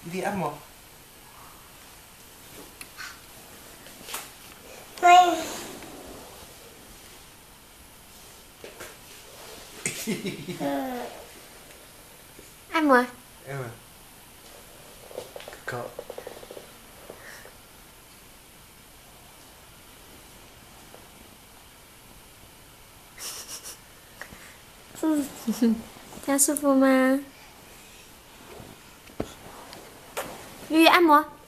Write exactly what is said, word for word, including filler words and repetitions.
đi ăn một. Ăn mà. Em à. Cậu. 자, 수부마. 유유, ăn mà.